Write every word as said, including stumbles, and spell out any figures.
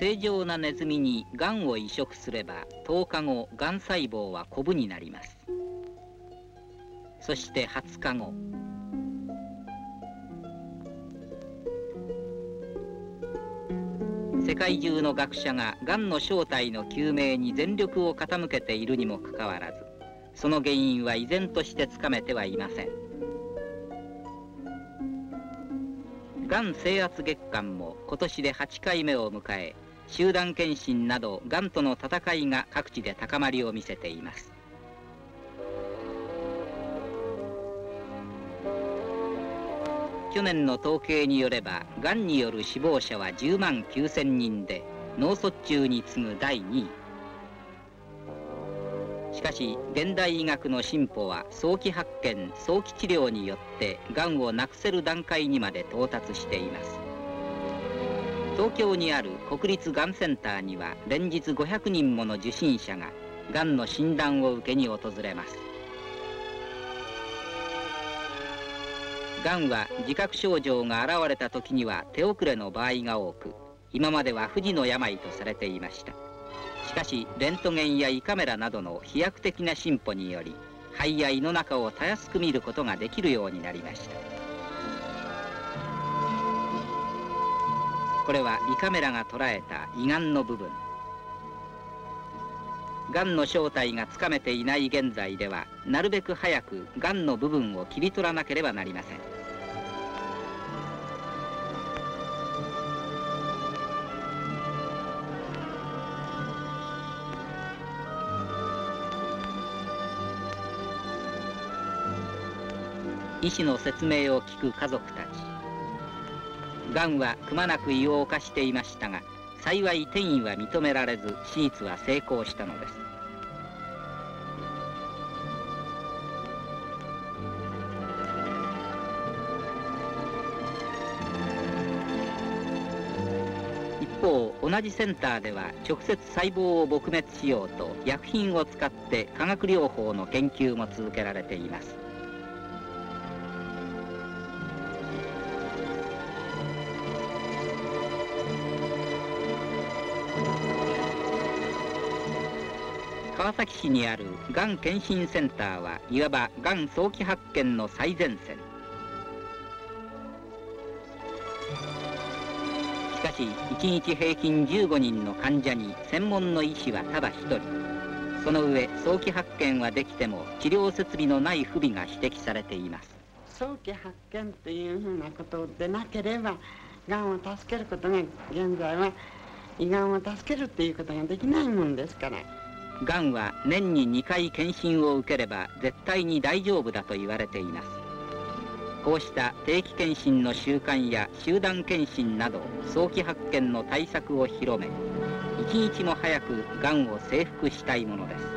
正常なネズミにがんを移植すればとおかごがん細胞はコブになります。そしてはつかご、世界中の学者ががんの正体の究明に全力を傾けているにもかかわらず、その原因は依然としてつかめてはいません。がん征圧月間も今年ではちかいめを迎え、集団検診などがんとの戦いが各地で高まりを見せています。去年の統計によれば、がんによる死亡者はじゅうまんきゅうせんにんで、脳卒中に次ぐだいにい。しかし現代医学の進歩は早期発見、早期治療によってがんをなくせる段階にまで到達しています。東京にある国立がんセンターには連日ごひゃくにんもの受診者ががんの診断を受けに訪れます。がんは自覚症状が現れた時には手遅れの場合が多く、今までは不治の病とされていました。しかしレントゲンや胃カメラなどの飛躍的な進歩により、肺や胃の中をたやすく見ることができるようになりました。これは胃カメラが捉えた胃がんの部分。がんの正体がつかめていない現在では、なるべく早くがんの部分を切り取らなければなりません。医師の説明を聞く家族たち。がんはくまなく胃を侵していましたが、幸い転移は認められず手術は成功したのです。一方、同じセンターでは直接細胞を撲滅しようと薬品を使って化学療法の研究も続けられています。川崎市にあるがん検診センターはいわばがん早期発見の最前線。しかしいちにち平均じゅうごにんの患者に専門の医師はただ一人。その上早期発見はできても治療設備のない不備が指摘されています。 早期発見というふうなことでなければ、がんを助けることが現在は胃がんを助けるということができないもんですから。 がんは年ににかい検診を受ければ絶対に大丈夫だと言われています。こうした定期検診の習慣や集団検診など早期発見の対策を広め、一日も早くがんを征服したいものです。